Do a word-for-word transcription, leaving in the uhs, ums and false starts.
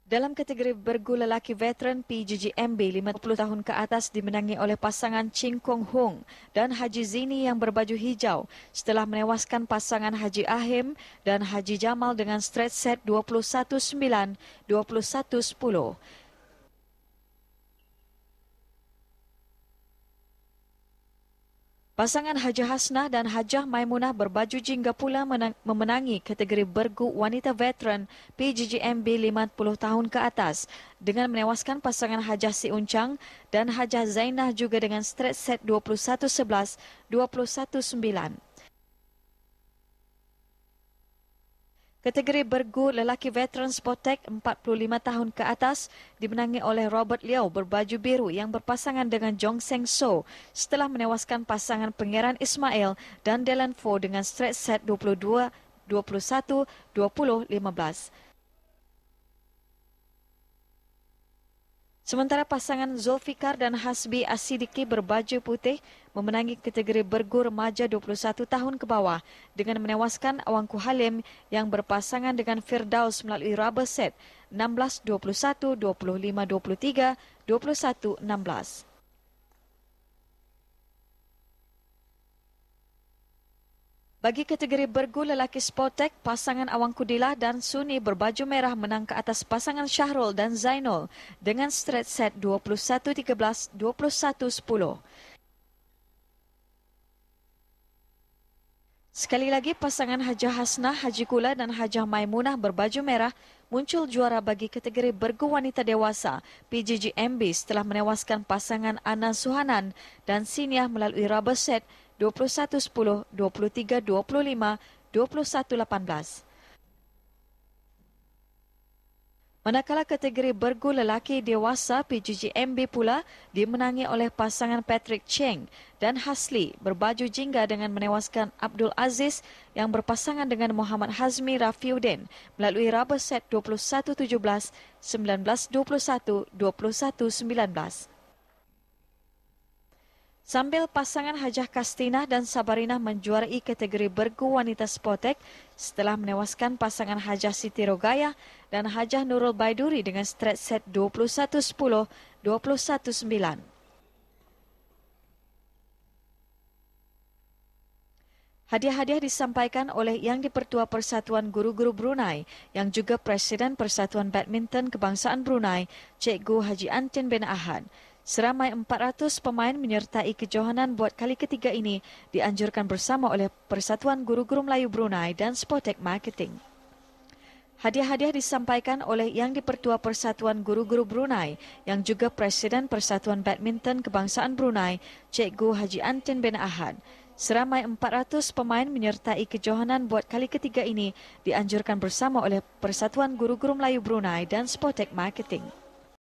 Dalam kategori bergu lelaki veteran P G G M B lima puluh tahun ke atas dimenangi oleh pasangan Ching Kong Hung dan Haji Zini yang berbaju hijau setelah menewaskan pasangan Haji Ahim dan Haji Jamal dengan straight set dua puluh satu sembilan, dua puluh satu sepuluh. Pasangan Hajah Hasnah dan Hajah Maimunah berbaju jingga pula memenangi kategori bergu wanita veteran P G G M B lima puluh tahun ke atas dengan menewaskan pasangan Hajah Si Uncang dan Hajah Zainah juga dengan straight set dua puluh satu sebelas, dua puluh satu sembilan. Kategori bergu lelaki veteran Sportec empat puluh lima tahun ke atas dimenangi oleh Robert Liao berbaju biru yang berpasangan dengan Jong Seng So setelah menewaskan pasangan Pangeran Ismail dan Delan Fo dengan straight set dua puluh dua, dua puluh satu, dua puluh, lima belas. Sementara pasangan Zulfikar dan Hasbi Asidiki berbaju putih memenangi kategori bergu remaja dua puluh satu tahun ke bawah dengan menewaskan Awangku Halim yang berpasangan dengan Firdaus melalui rubber set enam belas dua puluh satu, dua puluh lima dua puluh tiga, dua puluh satu enam belas. Bagi kategori bergu lelaki Sportec, pasangan Awangku Dilah dan Suni berbaju merah menang ke atas pasangan Syahrul dan Zainul dengan straight set dua puluh satu tiga belas, dua puluh satu sepuluh. Sekali lagi, pasangan Hajah Hasnah, Haji Kula dan Hajah Maimunah berbaju merah muncul juara bagi kategori bergu wanita dewasa P G G M B setelah menewaskan pasangan Ana Suhanan dan Siniah melalui rubber set dua puluh satu sepuluh, dua puluh tiga dua puluh lima, dua puluh satu lapan belas. Manakala kategori bergu lelaki dewasa P G G M B pula dimenangi oleh pasangan Patrick Cheng dan Hasli berbaju jingga dengan menewaskan Abdul Aziz yang berpasangan dengan Muhammad Hazmi Rafiuddin melalui rubber set dua puluh satu tujuh belas, sembilan belas dua puluh satu, dua puluh satu sembilan belas. Sambil pasangan Hajah Kastinah dan Sabarinah menjuarai kategori bergu wanita Sportec setelah menewaskan pasangan Hajah Siti Rogayah dan Hajah Nurul Baiduri dengan straight set dua puluh satu sepuluh, dua puluh satu sembilan. Hadiah-hadiah disampaikan oleh Yang di-Pertua Persatuan Guru-Guru Brunei yang juga Presiden Persatuan Badminton Kebangsaan Brunei, Cikgu Haji Antin bin Ahad. Seramai empat ratus pemain menyertai kejohanan buat kali ketiga ini dianjurkan bersama oleh Persatuan Guru-Guru Melayu Brunei dan Sportec Marketing. Hadiah-hadiah disampaikan oleh Yang di-Pertua Persatuan Guru-Guru Brunei yang juga Presiden Persatuan Badminton Kebangsaan Brunei, Cikgu Haji Antin bin Ahad. Seramai empat ratus pemain menyertai kejohanan buat kali ketiga ini dianjurkan bersama oleh Persatuan Guru-Guru Melayu Brunei dan Sportec Marketing.